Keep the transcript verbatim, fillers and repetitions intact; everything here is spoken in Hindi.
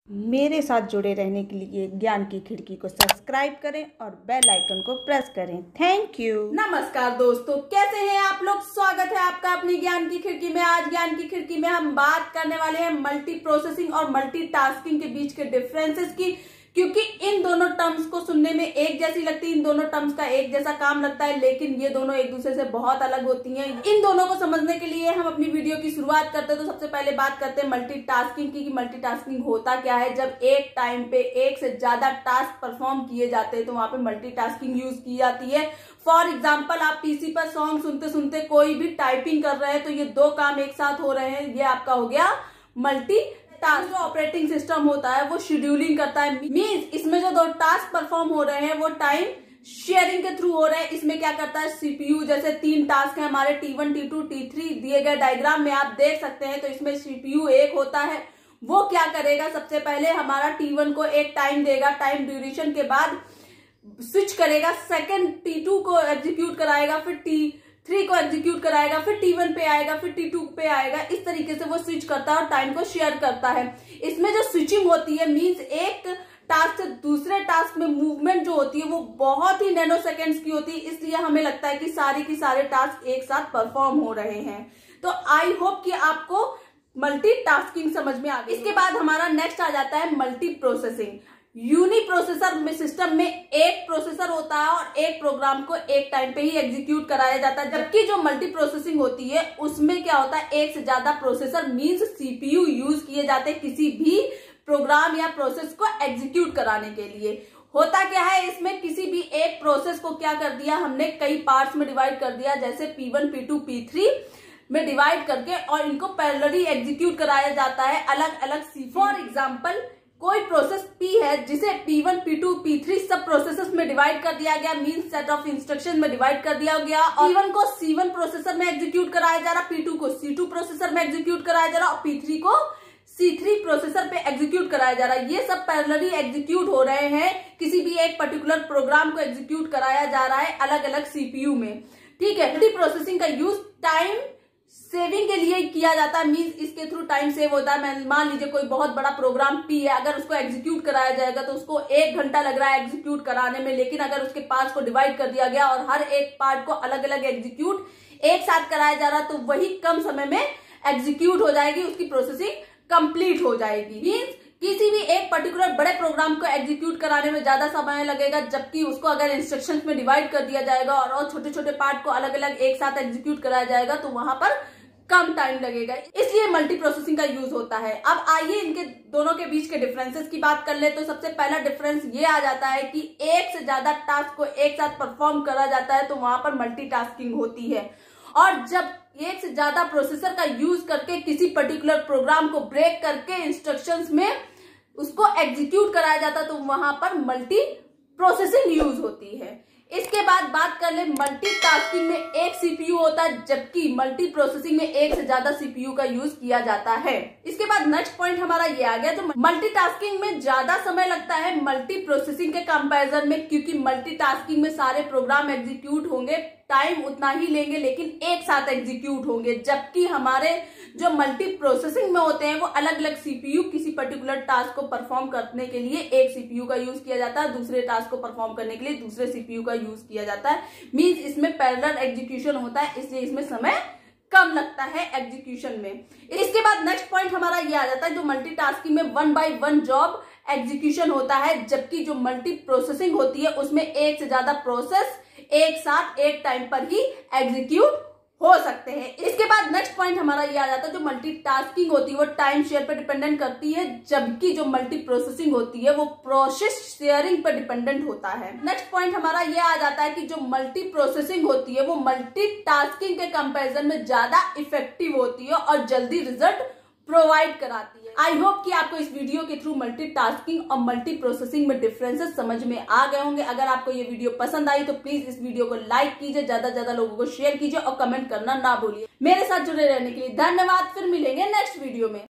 मेरे साथ जुड़े रहने के लिए ज्ञान की खिड़की को सब्सक्राइब करें और बेल आइकन को प्रेस करें। Thank you. नमस्कार दोस्तों, कैसे हैं आप लोग। स्वागत है आपका अपनी ज्ञान की खिड़की में। आज ज्ञान की खिड़की में हम बात करने वाले हैं मल्टी प्रोसेसिंग और मल्टीटास्किंग के बीच के डिफरेंसेस की, क्योंकि इन दोनों टर्म्स को सुनने में एक जैसी लगती है, इन दोनों टर्म्स का एक जैसा काम लगता है, लेकिन ये दोनों एक दूसरे से बहुत अलग होती हैं। इन दोनों को समझने के लिए हम अपनी वीडियो की शुरुआत करते हैं। तो सबसे पहले बात करते हैं मल्टीटास्किंग की कि मल्टीटास्किंग होता क्या है। जब एक टाइम पे एक से ज्यादा टास्क परफॉर्म किए जाते हैं तो वहां पे मल्टीटास्किंग यूज की जाती है। फॉर एग्जाम्पल, आप पीसी पर सॉन्ग सुनते सुनते कोई भी टाइपिंग कर रहे हैं तो ये दो काम एक साथ हो रहे हैं, ये आपका हो गया मल्टी टास्क। जो ऑपरेटिंग सिस्टम होता है वो शेड्यूलिंग करता है, मींस इसमें जो दो टास्क परफॉर्म हो रहे हैं वो टाइम शेयरिंग के थ्रू हो रहे हैं। इसमें क्या करता है सीपीयू, जैसे तीन टास्क है हमारे T one, T two, T three, दिए गए डायग्राम में आप देख सकते हैं। तो इसमें सीपीयू एक होता है, वो क्या करेगा, सबसे पहले हमारा टी वन को एक टाइम देगा, टाइम ड्यूरेशन के बाद स्विच करेगा, सेकेंड टी टू को एग्जीक्यूट कराएगा, फिर टी थ्री को एग्जीक्यूट कराएगा, फिर टी वन पे आएगा, फिर टी टू पे आएगा। इस तरीके से वो स्विच करता है और टाइम को शेयर करता है। इसमें जो स्विचिंग होती है, मींस एक टास्क से दूसरे टास्क में मूवमेंट जो होती है वो बहुत ही नैनो सेकेंड्स की होती है, इसलिए हमें लगता है कि सारी की सारे टास्क एक साथ परफॉर्म हो रहे हैं। तो आई होप कि आपको मल्टीटास्किंग समझ में आ गई। इसके बाद हमारा नेक्स्ट आ जाता है मल्टी प्रोसेसिंग। यूनी प्रोसेसर में सिस्टम में एक प्रोसेसर होता है और एक प्रोग्राम को एक टाइम पे ही एग्जीक्यूट कराया जाता है, जबकि जो मल्टी प्रोसेसिंग होती है उसमें क्या होता है, एक से ज्यादा प्रोसेसर मींस सीपीयू यूज किए जाते हैं किसी भी प्रोग्राम या प्रोसेस को एग्जीक्यूट कराने के लिए। होता क्या है, इसमें किसी भी एक प्रोसेस को क्या कर दिया हमने, कई पार्ट्स में डिवाइड कर दिया, जैसे P one, P two, P three में डिवाइड करके, और इनको पैरेलली एग्जीक्यूट कराया जाता है अलग अलग सी। फॉर एग्जाम्पल, कोई प्रोसेस P है जिसे P one, P two, P three सब प्रोसेसेस में डिवाइड कर दिया गया, मींस सेट ऑफ इंस्ट्रक्शन में डिवाइड कर दिया गया, और पी वन को सी वन प्रोसेसर में एग्जीक्यूट कराया जा रहा, पी टू को सी टू प्रोसेसर में एग्जीक्यूट कराया जा रहा और पी थ्री को सी थ्री प्रोसेसर पे एग्जीक्यूट कराया जा रहा है। ये सब पैरेलली एग्जीक्यूट हो रहे हैं, किसी भी एक पर्टिकुलर प्रोग्राम को एग्जीक्यूट कराया जा रहा है अलग अलग सीपीयू में। ठीक है, मल्टी प्रोसेसिंग का यूज टाइम सेविंग के लिए किया जाता है, मींस इसके थ्रू टाइम सेव होता है। मान लीजिए कोई बहुत बड़ा प्रोग्राम पी है, अगर उसको एग्जीक्यूट कराया जाएगा तो उसको एक घंटा लग रहा है एग्जीक्यूट कराने में, लेकिन अगर उसके पार्ट्स को डिवाइड कर दिया गया और हर एक पार्ट को अलग अलग एग्जीक्यूट एक साथ कराया जा रहा तो वही कम समय में एग्जीक्यूट हो जाएगी, उसकी प्रोसेसिंग कंप्लीट हो जाएगी। मींस किसी भी एक पर्टिकुलर बड़े प्रोग्राम को एग्जीक्यूट कराने में ज्यादा समय लगेगा, जबकि उसको अगर इंस्ट्रक्शंस में डिवाइड कर दिया जाएगा और छोटे छोटे पार्ट को अलग अलग एक साथ एग्जीक्यूट कराया जाएगा तो वहां पर कम टाइम लगेगा, इसलिए मल्टी प्रोसेसिंग का यूज होता है। अब आइए इनके दोनों के बीच के डिफरेंसेस की बात कर ले। तो सबसे पहला डिफरेंस ये आ जाता है कि एक से ज्यादा टास्क को एक साथ परफॉर्म करा जाता है तो वहां पर मल्टीटास्किंग होती है, और जब एक से ज्यादा प्रोसेसर का यूज करके किसी पर्टिकुलर प्रोग्राम को ब्रेक करके इंस्ट्रक्शंस में उसको एग्जीक्यूट कराया जाता तो वहां पर मल्टी प्रोसेसिंग यूज होती है। इसके बाद बात कर ले, मल्टीटास्किंग में एक सीपीयू होता है, जबकि मल्टी प्रोसेसिंग में एक से ज्यादा सीपीयू का यूज किया जाता है। इसके बाद नेक्स्ट पॉइंट हमारा ये आ गया, जो मल्टीटास्किंग में ज्यादा समय लगता है मल्टी प्रोसेसिंग के कंपैरिजन में, क्योंकि मल्टीटास्किंग में सारे प्रोग्राम एग्जीक्यूट होंगे, टाइम उतना ही लेंगे लेकिन एक साथ एग्जीक्यूट होंगे, जबकि हमारे जो मल्टी प्रोसेसिंग में होते हैं वो अलग अलग सीपीयू किसी पर्टिकुलर टास्क को परफॉर्म करने के लिए एक सीपीयू का यूज किया जाता है, दूसरे टास्क को परफॉर्म करने के लिए दूसरे सीपीयू का यूज किया जाता है। मींस इसमें पैरेलल एग्जीक्यूशन होता है, इसलिए इसमें समय कम लगता है एग्जीक्यूशन में। इसके बाद नेक्स्ट पॉइंट हमारा ये आ जाता है, जो मल्टीटास्किंग में one by one job execution होता है, जबकि जो मल्टी प्रोसेसिंग होती है उसमें एक से ज्यादा प्रोसेस एक साथ एक टाइम पर ही एग्जीक्यूट हो सकते हैं। इसके बाद नेक्स्ट पॉइंट हमारा ये आ जाता है, जो मल्टीटास्किंग होती है वो टाइम शेयर पर डिपेंडेंट करती है, जबकि जो मल्टी प्रोसेसिंग होती है वो प्रोसेस शेयरिंग पर डिपेंडेंट होता है। नेक्स्ट पॉइंट हमारा ये आ जाता है कि जो मल्टी प्रोसेसिंग होती है वो मल्टीटास्किंग के कंपैरिजन में ज्यादा इफेक्टिव होती है और जल्दी रिजल्ट प्रोवाइड कराती है। आई होप कि आपको इस वीडियो के थ्रू मल्टीटास्किंग और मल्टी प्रोसेसिंग में डिफरेंसेस समझ में आ गए होंगे। अगर आपको ये वीडियो पसंद आई तो प्लीज इस वीडियो को लाइक कीजिए, ज्यादा से ज्यादा लोगों को शेयर कीजिए और कमेंट करना ना भूलिए। मेरे साथ जुड़े रहने के लिए धन्यवाद। फिर मिलेंगे नेक्स्ट वीडियो में।